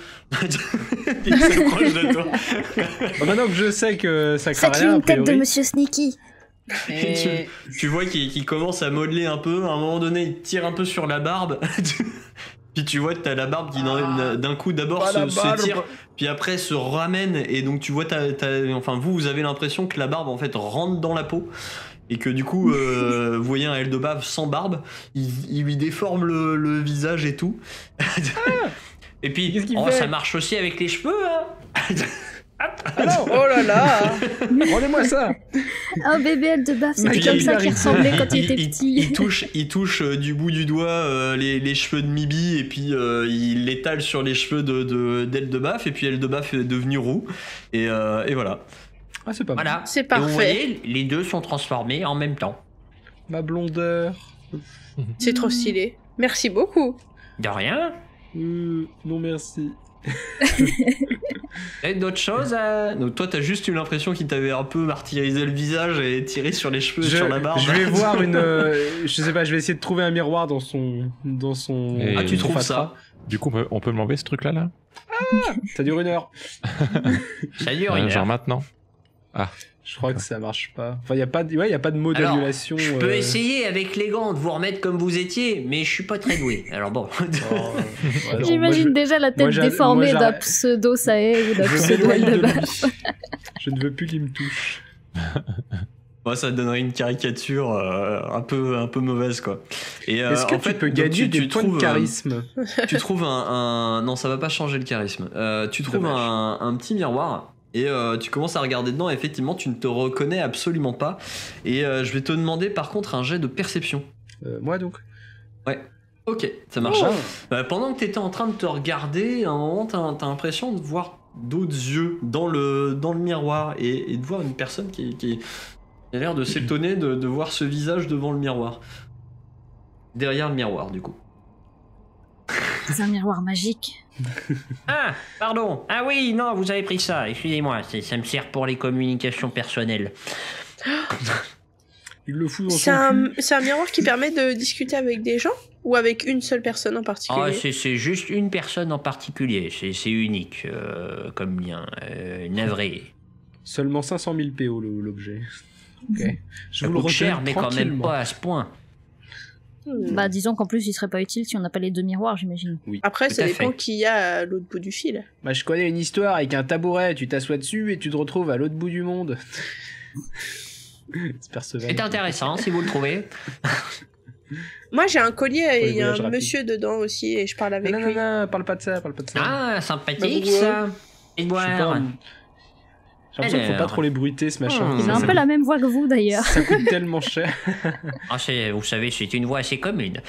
Il s'approche de toi. Bah, maintenant que je sais que ça craint Faites-lui rien, a une tête de priori. Monsieur Sneaky. Et tu vois qu'il qu'il commence à modeler un peu. À un moment donné, il tire un peu sur la barbe. Puis tu vois que t'as la barbe qui d'un d'un coup d'abord Pas se, la se barbe. tire, puis après se ramène. Et donc tu vois, t'as- t'as- enfin vous, vous avez l'impression que la barbe en fait rentre dans la peau. et que du coup, euh, vous voyez un Eldebaf sans barbe, il, il lui déforme le, le visage et tout. Et puis, Qu'est-ce qu'il oh, fait ça marche aussi avec les cheveux, hein. Ah non, Oh là là. rendez-moi ça. Un bébé de baf, Et c'était puis, comme il ça qu'il arrive- ressemblait quand il était il, petit. il touche, il touche euh, du bout du doigt euh, les, les cheveux de Mibi et puis euh, il l'étale sur les cheveux de, de, d'Eldebaf et puis Eldebaf est devenu roux et, euh, et voilà. Ah, c'est pas mal. Voilà. C'est Et vous parfait. voyez, les deux sont transformés en même temps. Ma blondeur. C'est trop stylé. Merci beaucoup. De rien. Euh, non, merci. Et d'autres choses à... Donc toi t'as juste eu l'impression qu'il t'avait un peu martyrisé le visage et tiré sur les cheveux et Je, sur la barbe. je vais voir une. euh, je sais pas, je vais essayer de trouver un miroir dans son. Dans son. Et- Ah tu son trouves fatras. ça? Du coup, on peut, on peut m'enlever ce truc-là, là, Ça dure une heure. Ça dure Euh, une Genre heure. maintenant. Je crois que ça marche pas. Enfin, y a pas de, ouais, y a pas de mot Alors, d'annulation. Je peux euh, essayer avec les gants de vous remettre comme vous étiez, mais je suis pas très doué. Alors bon. oh, ouais, non, J'imagine moi, déjà la moi, tête j'a- déformée moi, d'un j'arrête. pseudo Sae ou d'un Je, je pseudo m'éloigne de Eldebaf. lui. Je ne veux plus qu'il me touche. Moi ça te donnerait une caricature euh, un peu un peu mauvaise quoi. Et euh, Est-ce que en tu fait, peux donc, gagner tu- des tu points trouves, de euh, charisme? tu trouves un, un- non ça va pas changer le charisme. Euh, tu trouves Dommage. un, un petit miroir et euh, tu commences à regarder dedans. Et effectivement tu ne te reconnais absolument pas. Et euh, je vais te demander par contre un jet de perception. Euh, moi donc. Ok, ça marche. Oh. Euh, pendant que tu étais en train de te regarder, à un moment, tu as l'impression de voir d'autres yeux dans le, dans le miroir et, et de voir une personne qui, qui a l'air de s'étonner de, de voir ce visage devant le miroir. Derrière le miroir, du coup. C'est un miroir magique. Ah, pardon. Ah oui, non, vous avez pris ça. Excusez-moi, c'est- ça me sert pour les communications personnelles. Il le fout dans C'est son un, cul. c'est un miroir qui permet de discuter avec des gens ou avec une seule personne en Ah, particulier. c'est c'est juste une personne en particulier. C'est c'est unique euh, comme lien. Euh, navré. Seulement cinq cent mille P O le- l'objet. Ok. Je Ça vous le coûte cher, retiens mais quand même tranquillement. pas à ce point. Hmm. Bah, disons qu'en plus, il serait pas utile si on n'a pas les deux miroirs, j'imagine. Après, tout ça à dépend fait. qui y a à l'autre bout du fil. Bah, je connais une histoire avec un tabouret, tu t'assois dessus et tu te retrouves à l'autre bout du monde. C'est Perceval. C'est intéressant si vous le trouvez. Moi, j'ai un collier et les il y a voyages un rapides. monsieur dedans aussi et je parle avec Non, non, lui. non, parle pas de ça, parle pas de ça. Ah, sympathique Bah, pourquoi ça. Et de Je suis pas boire. un- J'ai l'impression qu'il faut pas Alors. trop les bruiter ce machin. Hmm. Il Ça, a un ça peu la même voix que vous, d'ailleurs. Ça coûte tellement cher. Ah, c'est- vous savez, c'est une voix assez commune.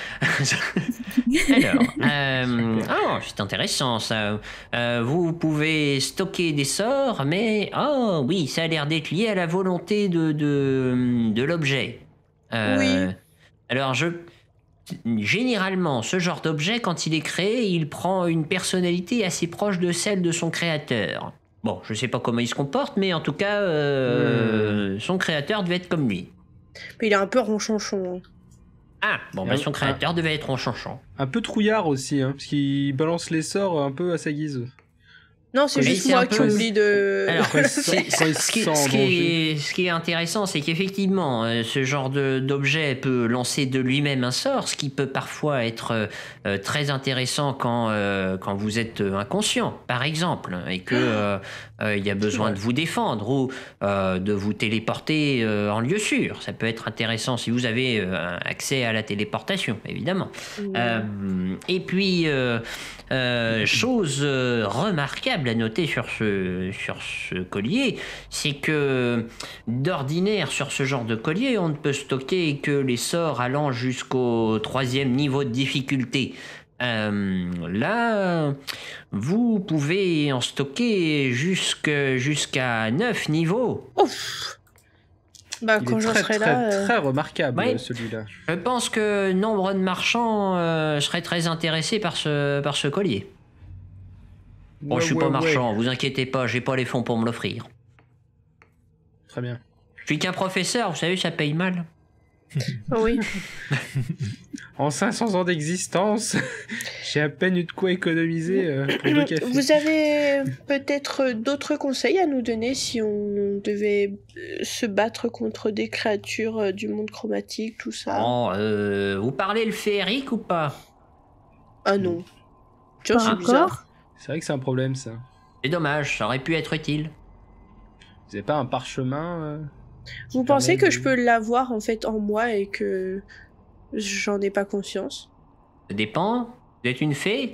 Alors, euh, oh, c'est intéressant ça. Euh, vous pouvez stocker des sorts, mais oh oui, ça a l'air d'être lié à la volonté de de, de l'objet. Euh, Oui. Alors, je généralement, ce genre d'objet, quand il est créé, il prend une personnalité assez proche de celle de son créateur. Bon, je sais pas comment il se comporte, mais en tout cas, euh, son créateur devait être comme lui. Mais il est un peu ronchonchon. Ah, bon, bah, son créateur devait être ronchonchon. Un peu trouillard aussi, hein, parce qu'il balance les sorts un peu à sa guise. Non, c'est Mais juste c'est moi un qui peu- oublie de. Alors, Quand il c'est- sent- quand il ce, qui, sent en ce qui danger. est, ce qui est intéressant, c'est qu'effectivement, euh, ce genre de- d'objet peut lancer de lui-même un sort, ce qui peut parfois être euh, euh, très intéressant quand, euh, quand vous êtes euh, inconscient, par exemple, et que euh, euh, il y a besoin de vous défendre ou euh, de vous téléporter euh, en lieu sûr. Ça peut être intéressant si vous avez euh, accès à la téléportation, évidemment. Euh, et puis, euh, euh, chose euh, remarquable à noter sur ce, sur ce collier, c'est que d'ordinaire, sur ce genre de collier, on ne peut stocker que les sorts allant jusqu'au troisième niveau de difficulté. Euh, là, vous pouvez en stocker jusque, jusqu'à neuf niveaux. Ouf. Bah, Il quand est j'en très, serai très, là. euh, très remarquable, Ouais. celui-là. Je pense que nombre de marchands euh, seraient très intéressés par ce, par ce collier. Bon, Ouais, je suis ouais, pas ouais. marchand, vous inquiétez pas, j'ai pas les fonds pour me l'offrir. Très bien. Je suis qu'un professeur, vous savez, ça paye mal. ah oui. En cinq cents ans d'existence, j'ai à peine eu de quoi économiser euh, pour deux cafés. Vous avez peut-être d'autres conseils à nous donner si on devait euh, se battre contre des créatures euh, du monde chromatique, tout ça. Oh, euh, vous parlez le féerique ou pas? Ah non. Tu vois, Pas c'est bizarre. encore. C'est vrai que c'est un problème, ça. C'est dommage, ça aurait pu être utile. Vous avez pas un parchemin euh Vous pensez que je peux l'avoir en fait en moi et que j'en ai pas conscience? Ça dépend. Vous êtes une fée?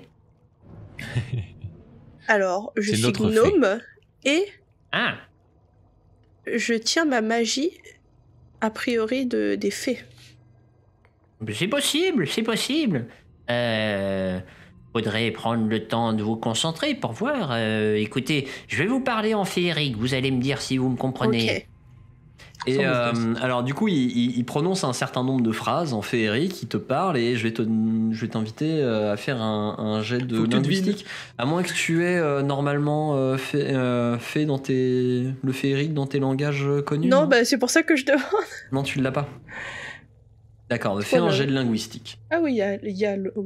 Alors, je C'est suis notre gnome et Ah, je tiens ma magie a priori de des fées. c'est possible, c'est possible. Euh, faudrait prendre le temps de vous concentrer pour voir. Euh, écoutez, je vais vous parler en féerique. Vous allez me dire si vous me comprenez. Ok. Et Sans euh, détresse. alors du coup, il, il- il prononce un certain nombre de phrases en féerique, il te parle et je vais te, je vais t'inviter euh, à faire un, un jet de Faut que tu linguistique, à moins que tu aies euh, normalement euh, fait, euh, fait dans tes le féerique dans tes langages connus. Non, bah c'est pour ça que je demande. Non, tu ne l'as pas. D'accord, fais un Voilà. jet de linguistique. Ah oui, il y a, il y a le.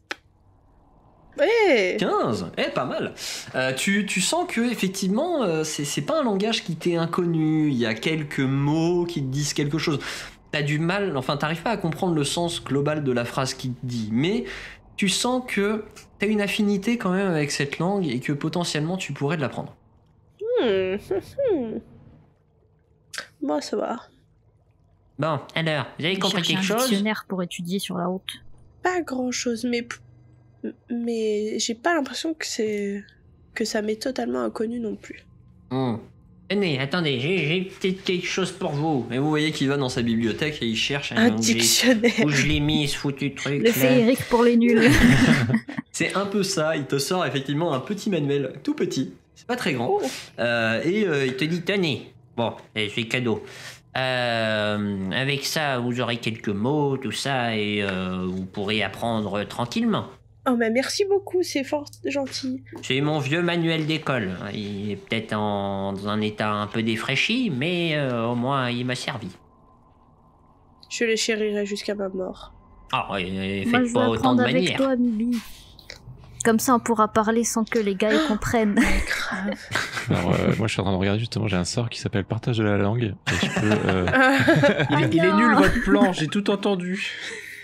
Ouais. quinze, eh, pas mal. Euh, tu, tu sens que effectivement, euh, c'est c'est pas un langage qui t'est inconnu. Il y a quelques mots qui te disent quelque chose. T'as du mal, enfin, t'arrives pas à comprendre le sens global de la phrase qui te dit, mais tu sens que t'as une affinité quand même avec cette langue et que potentiellement tu pourrais l'apprendre. Hmm. hmm. Bon, ça va. Bon, alors, vous avez Je compris cherchais quelque un chose? dictionnaire pour étudier sur la route. Pas grand chose, mais. Mais j'ai pas l'impression que c'est. Que ça m'est totalement inconnu non plus. Hmm. Tenez, attendez, j'ai j'ai peut-être quelque chose pour vous. Et vous voyez qu'il va dans sa bibliothèque et il cherche Un où j'ai- dictionnaire. Où je l'ai mis, ce foutu truc Le là. féerique pour les nuls. C'est un peu ça, il te sort effectivement un petit manuel, tout petit, c'est pas très grand, Oh. euh, et euh, Il te dit, tenez. Bon, eh, c'est cadeau. Euh, avec ça, vous aurez quelques mots, tout ça, et euh, vous pourrez apprendre tranquillement. Oh, bah merci beaucoup, c'est fort gentil. C'est mon vieux manuel d'école. Il est peut-être en, dans un état un peu défraîchi, mais euh, au moins il m'a servi. Je les chérirai jusqu'à ma mort. Ah, et, et Moi, faites je pas veux autant apprendre de avec manières. toi, Mibi. Comme ça, on pourra parler sans que les gars y comprennent. Grave. Alors, euh, moi, je suis en train de regarder justement, j'ai un sort qui s'appelle partage de la langue. Et je peux. euh, Il, est- il est nul votre plan, j'ai tout entendu.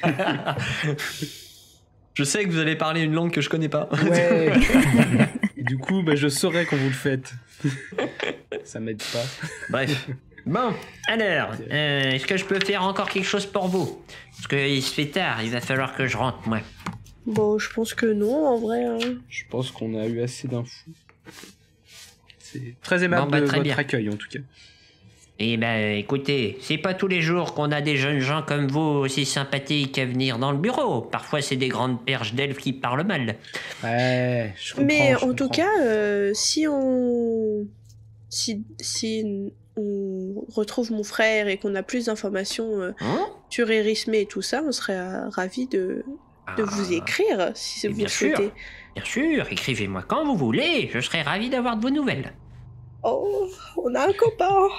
je sais que vous allez parler une langue que je connais pas. Ouais. Du coup, bah, je saurais quand vous le faites. Ça m'aide pas. Bref, Bon, alors, euh, est-ce que je peux faire encore quelque chose pour vous? Parce qu'il se fait tard, il va falloir que je rentre, moi. Bon, je pense que non, en vrai. hein. Je pense qu'on a eu assez d'infos. C'est très aimable Bon, bah, de très votre bien. accueil, en tout cas. Eh ben, écoutez, c'est pas tous les jours qu'on a des jeunes gens comme vous aussi sympathiques à venir dans le bureau. Parfois, c'est des grandes perches d'elfes qui parlent mal. Ouais, je comprends. Mais je en tout comprends. cas, euh, si on. Si, si on retrouve mon frère et qu'on a plus d'informations euh, Hein? sur Erismé et tout ça, on serait euh, ravis de, de vous Ah, écrire si mais vous bien le sûr. souhaitez. Bien sûr, écrivez-moi quand vous voulez. Je serai ravi d'avoir de vos nouvelles. Oh, on a un copain.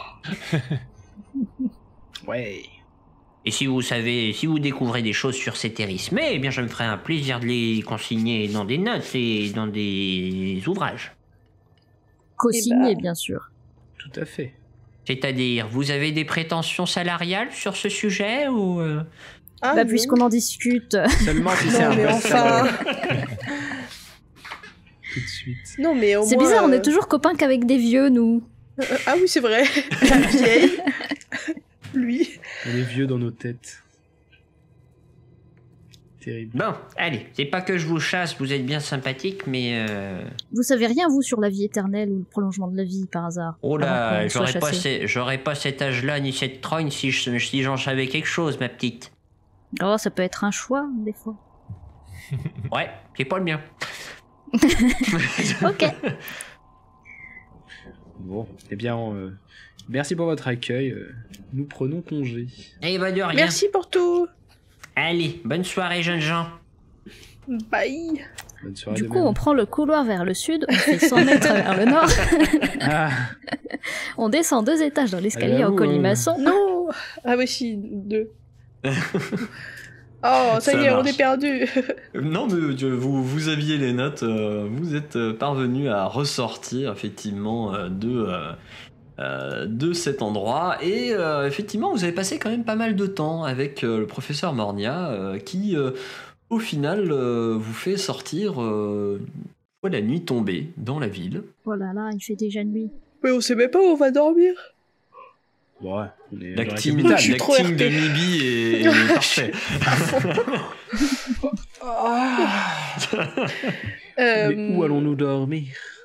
Ouais. Et si vous savez, si vous découvrez des choses sur cet érismé, eh bien, je me ferai un plaisir de les consigner dans des notes et dans des ouvrages. Co-signé, Eh ben. bien sûr. Tout à fait. C'est-à-dire, vous avez des prétentions salariales sur ce sujet ou euh, Ah, bah, non. puisqu'on en discute. Seulement si c'est Non, un mais best-seller. enfin. Tout de suite. Non, mais au C'est moins, bizarre, on euh, est toujours copains qu'avec des vieux, nous. euh, ah oui, c'est vrai. La vieille. Lui. On est vieux dans nos têtes. Terrible. Bon, allez, c'est pas que je vous chasse, vous êtes bien sympathique, mais euh... Vous savez rien, vous, sur la vie éternelle ou le prolongement de la vie, par hasard? oh Avant là, qu'on soit j'aurais pas, chassés. ce- j'aurais pas cet âge-là ni cette trogne si je- si j'en savais quelque chose, ma petite. Oh, ça peut être un choix, des fois. Ouais, c'est pas le mien. Ok. Bon, eh bien, euh, merci pour votre accueil. euh, nous prenons congé. Eh bah de rien. Merci pour tout. Allez, bonne soirée, jeunes gens. Bye. Bonne soirée. Du de coup, même. on prend le couloir vers le sud, on fait cent mètres vers le nord, Ah, on descend deux étages dans l'escalier Ah, en j'avoue, colimaçon. Non. Ah oui, si, deux. Oh, ça, Ça y est, on marche. est perdu. non mais je- vous, vous aviez les notes, euh, vous êtes euh, parvenu à ressortir effectivement euh, de, euh, euh, de cet endroit et euh, effectivement vous avez passé quand même pas mal de temps avec euh, le professeur Mornia euh, qui euh, au final euh, vous fait sortir euh, une fois la nuit tombée dans la ville. Oh là là, il fait déjà nuit. Mais on sait même pas où on va dormir. Bon, ouais, on est dans la L'acting, capitale. Je suis trop l'acting R de P. Mibi est, est parfait. Euh, Mais où allons-nous dormir?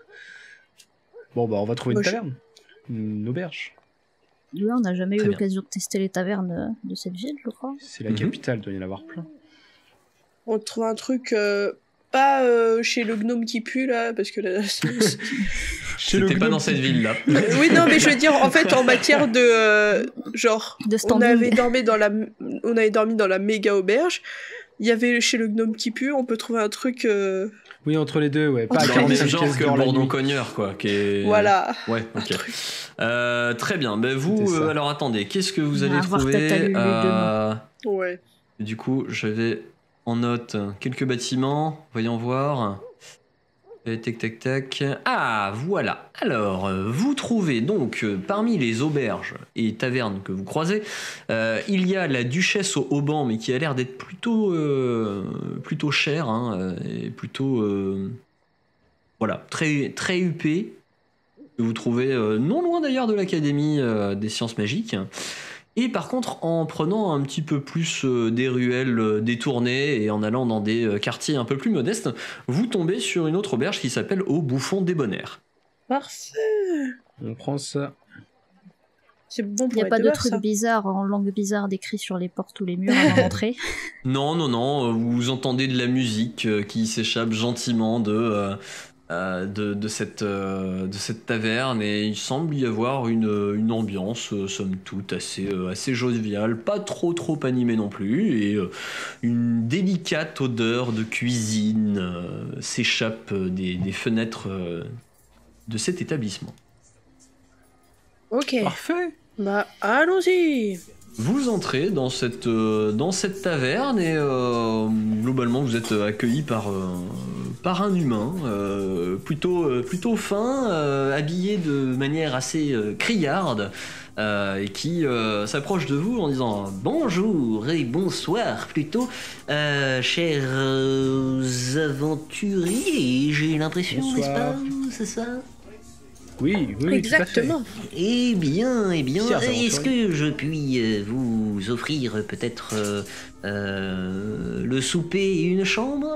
Bon, bah, on va trouver Moi, une je- taverne. Une auberge. Ouais, on n'a jamais eu Très bien. l'occasion de tester les tavernes euh, de cette ville, je crois. C'est la Mhm. capitale, doit y en avoir plein. On trouve un truc euh, pas euh, chez le gnome qui pue là, parce que là. c'est- c'est- C'était pas dans cette ville-là. oui, non, mais je veux dire, en fait, en matière de euh, genre, De on standing. avait dormi dans la, on avait dormi dans la méga auberge. Il y avait chez le gnome qui pue, on peut trouver un truc. euh, Oui, entre les deux, ouais. Pas à Entre Dans le même quarante-cinq genre pièces que le d'or la bourdon nuit. cogneur, quoi. Qui est... Voilà. Ouais, Un ok. truc. Euh, très bien. Ben vous, C'était ça. euh, alors attendez, qu'est-ce que vous On va allez avoir trouver Tata Lulu euh, Ouais. Du coup, je vais en note quelques bâtiments. Voyons voir. Et tac, tac, tac. Ah, voilà. Alors, euh, vous trouvez donc euh, parmi les auberges et tavernes que vous croisez, euh, il y a la Duchesse au Auban, mais qui a l'air d'être plutôt, euh, plutôt chère, hein, euh, et plutôt, euh, voilà, très, très huppée. Que vous trouvez euh, non loin d'ailleurs de l'Académie euh, des sciences magiques. Et par contre, en prenant un petit peu plus euh, des ruelles euh, détournées et en allant dans des euh, quartiers un peu plus modestes, vous tombez sur une autre auberge qui s'appelle Au Bouffon Débonnaire. Parfait. On prend ça. C'est bon Il pour n'y a être pas de dehors, trucs ça. bizarres en langue bizarre décrits sur les portes ou les murs avant d'entrer. Non, non, non, euh, vous entendez de la musique euh, qui s'échappe gentiment de, euh, euh, de, de, cette, euh, de cette taverne et il semble y avoir une, une ambiance, euh, somme toute, assez, euh, assez joviale, pas trop trop animée non plus, et euh, une délicate odeur de cuisine euh, s'échappe euh, des, des fenêtres euh, de cet établissement. Ok. Parfait. Bah, allons-y. Vous entrez dans cette, euh, dans cette taverne et euh, globalement vous êtes accueilli par, euh, par un humain euh, plutôt, euh, plutôt fin, euh, habillé de manière assez euh, criarde euh, et qui euh, s'approche de vous en disant Bonjour et bonsoir plutôt, euh, chers euh, aventuriers, j'ai l'impression, n'est-ce Bonsoir. pas? C'est ça? Oui, oui, oui, tout à fait. Exactement. Eh bien, eh bien, Chers est-ce aventuriers. que je puis euh, vous offrir peut-être euh, euh, le souper et une chambre?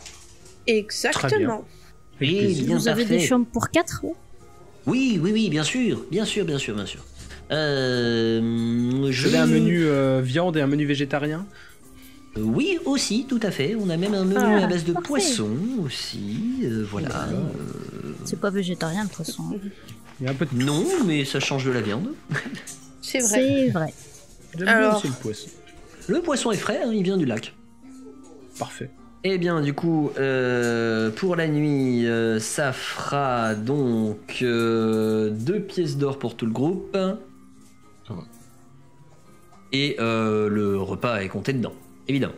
Exactement. Avec Eh plaisir. bien, Vous avez parfait. des chambres pour quatre ouais Oui, oui, oui, bien sûr, bien sûr, bien sûr, bien sûr. Euh, Vous je avez un menu euh, viande et un menu végétarien? Oui, aussi, tout à fait. On a même un menu Ah, à base de parfait. poisson aussi. euh, voilà. D'accord. Euh, C'est pas végétarien le poisson. Il y a un peu de... non, mais ça change de la viande. C'est vrai. C'est vrai. J'aime bien Alors. aussi le poisson. Le poisson est frais, hein, il vient du lac. Parfait. Eh bien, du coup, euh, pour la nuit, euh, ça fera donc euh, deux pièces d'or pour tout le groupe. Ça va. Et euh, le repas est compté dedans, évidemment.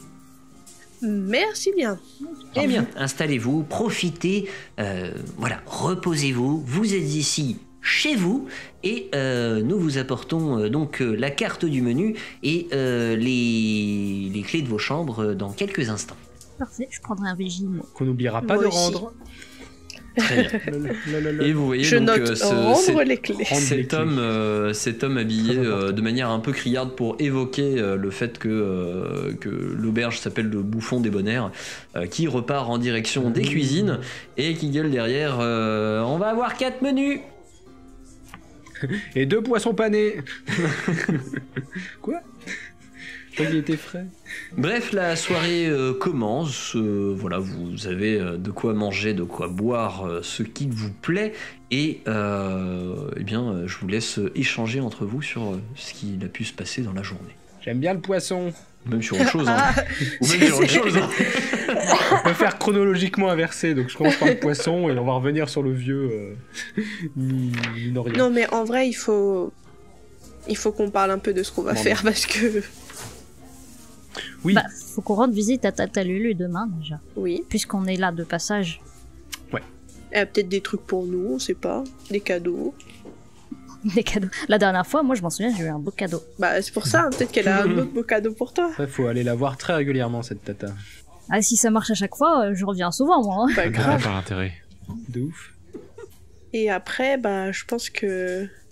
Merci bien. Eh bien, installez-vous, profitez, euh, voilà, reposez-vous. Vous êtes ici chez vous et euh, nous vous apportons euh, donc euh, la carte du menu et euh, les, les clés de vos chambres euh, dans quelques instants. Parfait, je prendrai un végime. Qu'on n'oubliera pas Moi de aussi. rendre. Très bien. Le- le- le- Et vous voyez Je donc note euh, ce- rendre cet- les clés. Rendre les cet clés. homme, euh, cet homme habillé Très euh, important. de manière un peu criarde pour évoquer euh, le fait que, euh, que l'auberge s'appelle le Bouffon Débonnaire, euh, qui repart en direction des cuisines et qui gueule derrière euh, on va avoir quatre menus. Et deux poissons panés. Quoi? Je crois qu'il était frais. Bref, la soirée euh, commence. euh, voilà, vous avez euh, de quoi manger, de quoi boire, euh, ce qui vous plaît. Et euh, eh bien, euh, je vous laisse échanger entre vous sur euh, ce qu'il a pu se passer dans la journée. J'aime bien le poisson. Même sur autre chose. Hein. Ah, Ou même sur autre chose. Hein. On peut faire chronologiquement inversé, donc je commence par le poisson et on va revenir sur le vieux euh, mi- minorien. non, mais en vrai, il faut. Il faut qu'on parle un peu de ce qu'on va Bon, faire parce que. Oui, Bah, faut qu'on rende visite à Tata Lulu demain déjà. Oui. Puisqu'on est là de passage. Elle a peut-être des trucs pour nous, on sait pas. Des cadeaux. Des cadeaux. La dernière fois, moi je m'en souviens, j'ai eu un beau cadeau. Bah, c'est pour ça, hein, peut-être qu'elle a un autre beau cadeau pour toi. il faut aller la voir très régulièrement, cette tata. Ah, si ça marche à chaque fois, euh, je reviens souvent moi. hein. Pas Grave grave. par intérêt. De ouf. Et après, bah, je pense que.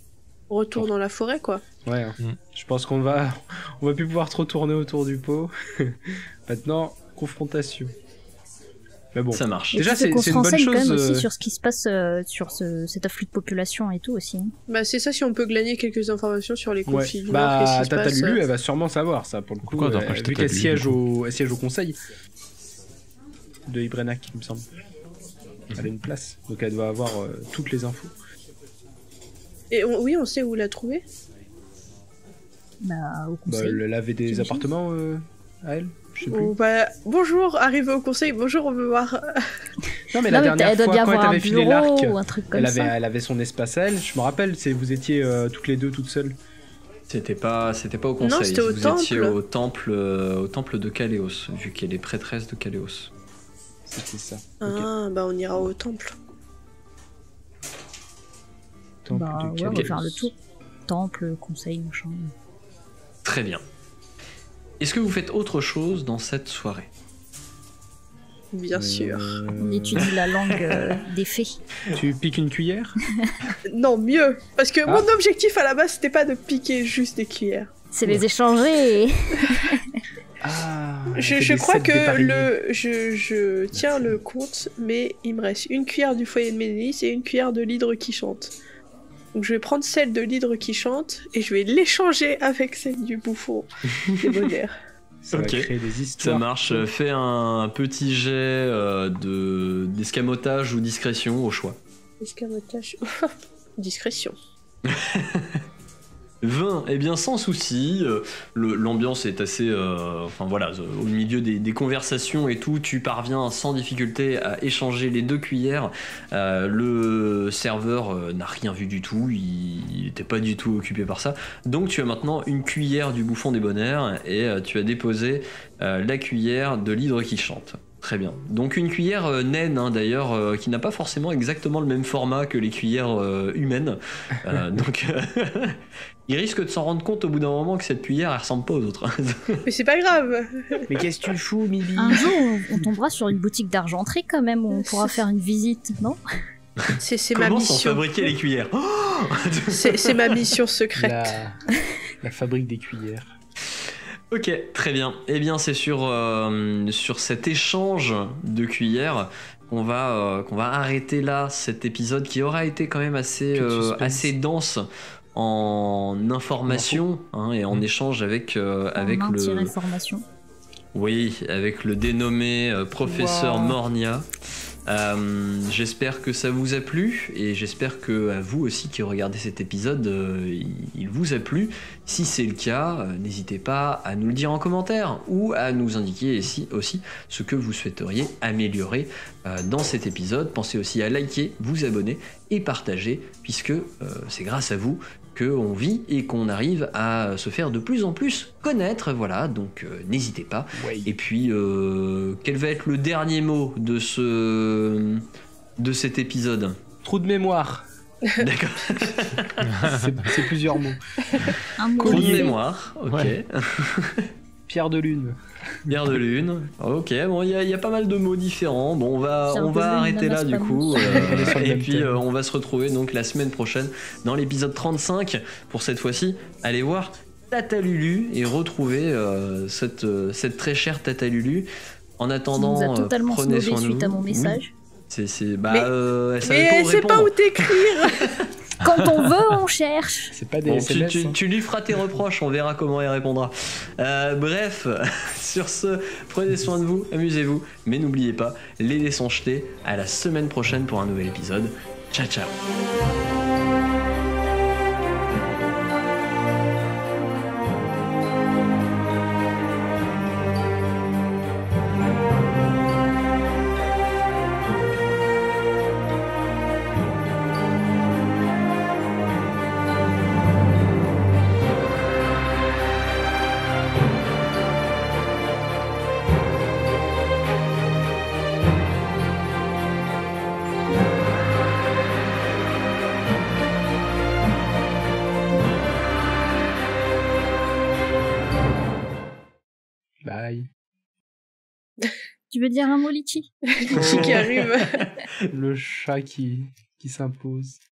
Retour dans la forêt, quoi. Ouais, hein. Mm. Je pense qu'on va, on va plus pouvoir trop tourner autour du pot. Maintenant, confrontation. Mais bon, Ça marche. Et déjà, tu sais c'est qu'on c'est se une bonne renseigne quand même chose. aussi euh, sur ce qui se passe euh, sur ce, cet afflux de population et tout aussi. hein. Bah, c'est ça, si on peut glaner quelques informations sur les Ouais. conflits du Nord, qu'est-ce Bah, qui se Tata passe. Lulu, euh, elle va sûrement savoir ça pour le coup. Pourquoi euh, d'après vu Tata qu'elle Lulu, siège du coup au, elle siège au conseil de Ibrenac, il me semble. Elle a une place, donc elle doit avoir euh, toutes les infos. Et on- oui, on sait où la trouver. Bah, au Bah, conseil. elle avait des J'imagine. appartements euh, à elle, je sais plus. Ou bah, bonjour, arrivé au conseil, bonjour, on veut voir. Non, mais Non, la mais dernière elle doit fois, bien quand elle avoir un avait filé bureau l'arc, ou un truc comme elle avait, ça. elle avait son espace à elle. Je me rappelle, c'est vous étiez euh, toutes les deux toutes seules. C'était pas, c'était pas au Non, conseil. c'était au Vous temple. étiez au temple, euh, au temple de Caléos, vu qu'elle est prêtresse de Caléos. C'était ça. Ah, bah on ira au temple. Temple Bah, de ouais, on va Calais. faire le tour. Temple, conseil, machin. Très bien. Est-ce que vous faites autre chose dans cette soirée? Bien sûr. Euh, On étudie la langue euh, des fées. Tu piques une cuillère? Non, mieux. Parce que Ah. mon objectif à la base, c'était pas de piquer juste des cuillères. C'est les échanger. Ah. Je, je crois que le, je, je tiens le compte, mais il me reste une cuillère du foyer de Ménélis et une cuillère de l'hydre qui chante. Donc je vais prendre celle de l'hydre qui chante et je vais l'échanger avec celle du bouffon des bonheurs. Ça Ok. va créer des Ça histoires. marche. Fais un petit jet euh, de d'escamotage ou discrétion au choix. Escamotage. Discrétion. vingt, eh bien sans souci, euh, le- l'ambiance est assez, euh, enfin voilà, euh, au milieu des, des conversations et tout, tu parviens sans difficulté à échanger les deux cuillères. Euh, le serveur euh, n'a rien vu du tout, il n'était pas du tout occupé par ça. Donc tu as maintenant une cuillère du bouffon des bonheurs et euh, tu as déposé euh, la cuillère de l'hydre qui chante. Très bien. Donc une cuillère euh, naine hein, d'ailleurs, euh, qui n'a pas forcément exactement le même format que les cuillères euh, humaines. Euh, donc il risque de s'en rendre compte au bout d'un moment que cette cuillère elle ressemble pas aux autres. Mais c'est pas grave. Mais qu'est-ce que tu fous, Mibi? Un jour, on, on tombera sur une boutique d'argenterie quand même où on pourra faire une visite, non? C'est c'est ma Comment sont mission. fabriquer les cuillères? Oh C'est c'est ma mission secrète. La... la fabrique des cuillères. Ok, très bien. Eh bien, c'est sur, euh, sur cet échange de cuillères qu'on va, euh, qu'on va arrêter là cet épisode qui aura été quand même assez, Quel euh, suspense. assez dense en information hein, et en Mmh. échange avec, euh, avec En le, information. oui, avec le dénommé euh, professeur Wow. Mornia. Euh, j'espère que ça vous a plu et j'espère que à vous aussi qui regardez cet épisode, euh, il, il vous a plu. Si c'est le cas, euh, n'hésitez pas à nous le dire en commentaire ou à nous indiquer ici aussi ce que vous souhaiteriez améliorer euh, dans cet épisode. Pensez aussi à liker, vous abonner et partager puisque euh, c'est grâce à vous qu'on vit et qu'on arrive à se faire de plus en plus connaître. Voilà, donc euh, n'hésitez pas. Ouais. Et puis, euh, quel va être le dernier mot de ce de cet épisode? Trou de mémoire. D'accord. C'est c'est plusieurs mots. Un mot. Trou de Collier. mémoire. Ok. Ouais. Pierre de lune. Pierre de lune. Ok. Bon, il y, a- il y a pas mal de mots différents. Bon, on va C'est un on peu va le arrêter là ananas du pas coup. mousse. euh, On est sur le et même puis thème. euh, on va se retrouver donc la semaine prochaine dans l'épisode trente-cinq. Pour cette fois-ci, allez voir Tata Lulu et retrouver euh, cette euh, cette très chère Tata Lulu. En Qui attendant, nous a euh, totalement prenez snobé soin de suite vous. à mon Oui. message. C'est, c'est, bah, Mais- euh, elle savait Mais pas elle où sait pas répondre. où t'écrire. Quand on veut, on cherche. C'est pas des Bon, S tu, M S. tu- hein. tu lui feras tes reproches, on verra comment elle répondra. Euh, bref, sur ce, prenez soin de vous, amusez-vous, mais n'oubliez pas, les dés sont jetés. À la semaine prochaine pour un nouvel épisode. Ciao, ciao. Bye. Tu veux dire un mot, Litchi? Qui arrive. Le chat qui, qui s'impose.